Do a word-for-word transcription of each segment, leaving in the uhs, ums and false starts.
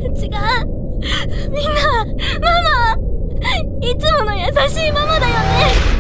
違う。みんな、ママ、いつもの優しいママだよね。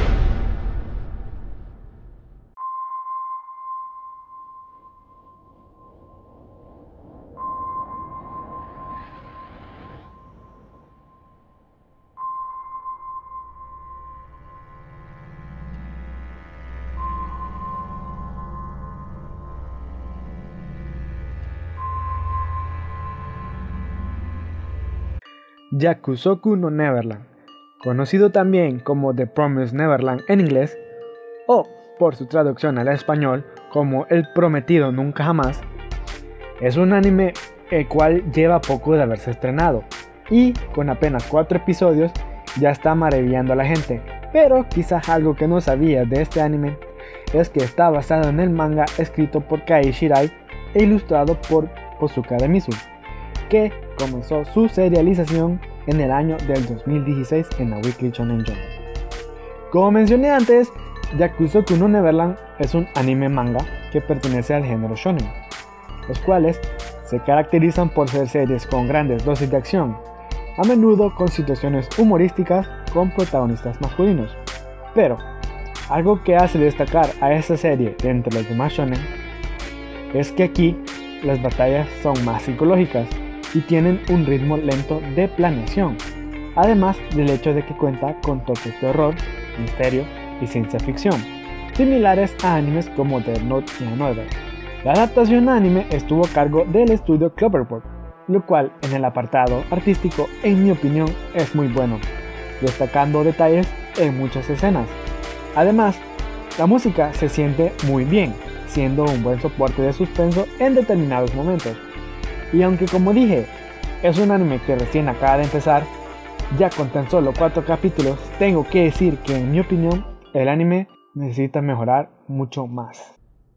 Yakusoku no Neverland, conocido también como The Promised Neverland en inglés, o por su traducción al español como El Prometido Nunca Jamás, es un anime el cual lleva poco de haberse estrenado y con apenas cuatro episodios ya está maravillando a la gente. Pero quizás algo que no sabías de este anime es que está basado en el manga escrito por Kai Shirai e ilustrado por Kosuke Demisu, que comenzó su serialización en el año del dos mil dieciséis en la Weekly Shonen Jump. Como mencioné antes, Yakusoku no Neverland es un anime manga que pertenece al género shonen, los cuales se caracterizan por ser series con grandes dosis de acción, a menudo con situaciones humorísticas con protagonistas masculinos. Pero algo que hace destacar a esta serie de entre los demás shonen es que aquí las batallas son más psicológicas y tienen un ritmo lento de planeación, además del hecho de que cuenta con toques de horror, misterio y ciencia ficción, similares a animes como Death Note y Another. La adaptación a anime estuvo a cargo del estudio Cloverworks, lo cual en el apartado artístico, en mi opinión, es muy bueno, destacando detalles en muchas escenas. Además, la música se siente muy bien, siendo un buen soporte de suspenso en determinados momentos. Y aunque, como dije, es un anime que recién acaba de empezar, ya con tan solo cuatro capítulos, tengo que decir que en mi opinión, el anime necesita mejorar mucho más.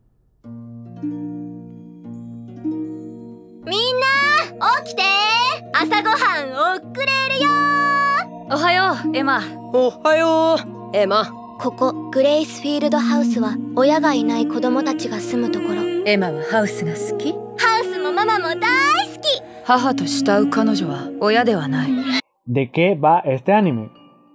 みんな、起きて。朝ごはん遅れるよ。おはよう、エマ。 おはよう、エマ。 ここグレイスフィールドハウスは親がいない子供たちが住むところ。 エマはハウスが好き？ ハウスもママも大好き。 母と慕う彼女は親ではない。 ¿De qué va este anime?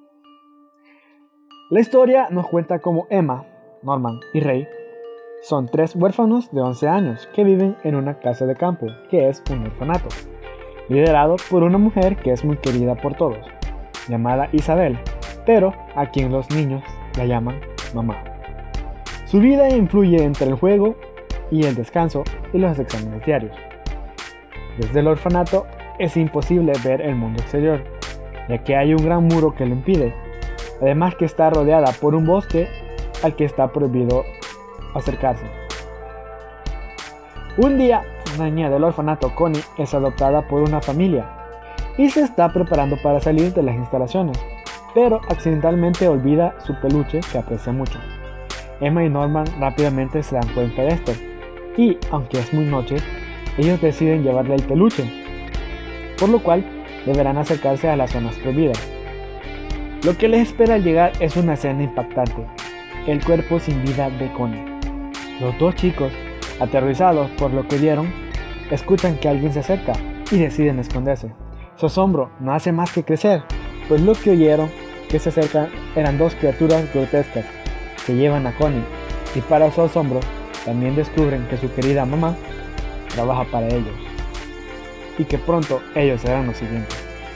La historia nos cuenta cómo Emma, Norman y Rei son tres huérfanos de once años que viven en una casa de campo, que es un orfanato, liderado por una mujer que es muy querida por todos, llamada Isabel, pero a quien los niños la llaman mamá. Su vida influye entre el juego y el descanso y los exámenes diarios. Desde el orfanato es imposible ver el mundo exterior, ya que hay un gran muro que lo impide, además que está rodeada por un bosque al que está prohibido acercarse. Un día, una niña del orfanato, Connie, es adoptada por una familia y se está preparando para salir de las instalaciones, pero accidentalmente olvida su peluche que aprecia mucho. Emma y Norman rápidamente se dan cuenta de esto y, aunque es muy noche, ellos deciden llevarle el peluche, por lo cual deberán acercarse a las zonas prohibidas. Lo que les espera al llegar es una escena impactante: el cuerpo sin vida de Connie. Los dos chicos, aterrorizados por lo que vieron, escuchan que alguien se acerca y deciden esconderse. Su asombro no hace más que crecer, pues lo que oyeron que se acercan eran dos criaturas grotescas que llevan a Connie, y para su asombro también descubren que su querida mamá trabaja para ellos y que pronto ellos serán los siguientes.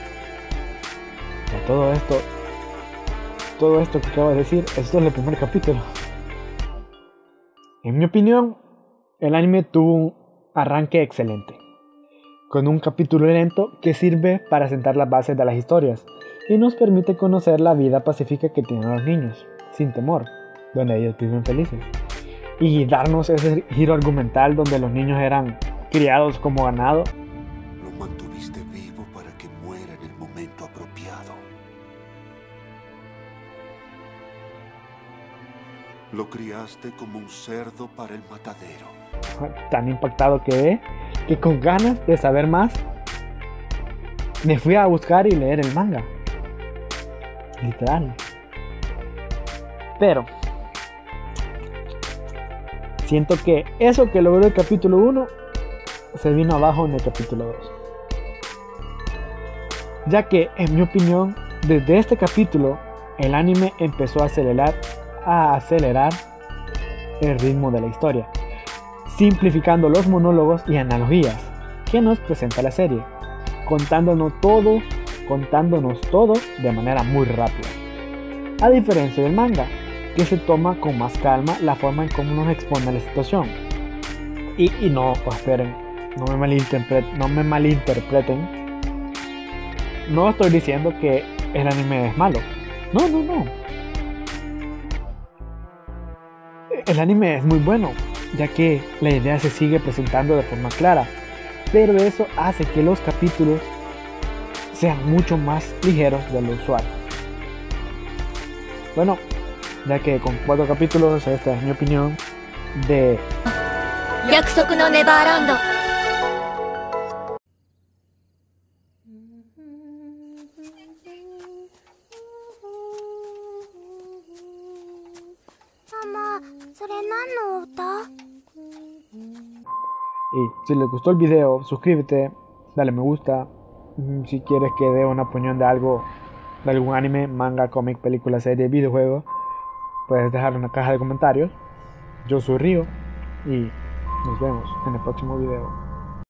A todo esto, todo esto que acabo de decir, esto es el primer capítulo. En mi opinión, el anime tuvo un arranque excelente, con un capítulo lento que sirve para sentar las bases de las historias y nos permite conocer la vida pacífica que tienen los niños, sin temor, donde ellos viven felices, y darnos ese giro argumental donde los niños eran criados como ganado. Lo mantuviste vivo para que muera en el momento apropiado. Lo criaste como un cerdo para el matadero. Tan impactado quedé que con ganas de saber más me fui a buscar y leer el manga. Literal. Pero siento que eso que logró el capítulo uno se vino abajo en el capítulo dos. ya que en mi opinión desde este capítulo el anime empezó a acelerar, a acelerar el ritmo de la historia, simplificando los monólogos y analogías que nos presenta la serie, contándonos todo, contándonos todo de manera muy rápida, a diferencia del manga, que se toma con más calma la forma en cómo nos expone la situación. Y, y no, pues esperen, no me, malinterpreten, no me malinterpreten, no estoy diciendo que el anime es malo, no, no, no. El anime es muy bueno, ya que la idea se sigue presentando de forma clara, pero eso hace que los capítulos sean mucho más ligeros de lo usual. Bueno, ya que con cuatro capítulos, esta es mi opinión de 約束のネバーランド。ママ、それ何の歌？ Y si les gustó el video, suscríbete, dale me gusta. Si quieres que dé una opinión de algo, de algún anime, manga, cómic, película, serie, videojuego, puedes dejar en la caja de comentarios. Yo soy Río y nos vemos en el próximo video.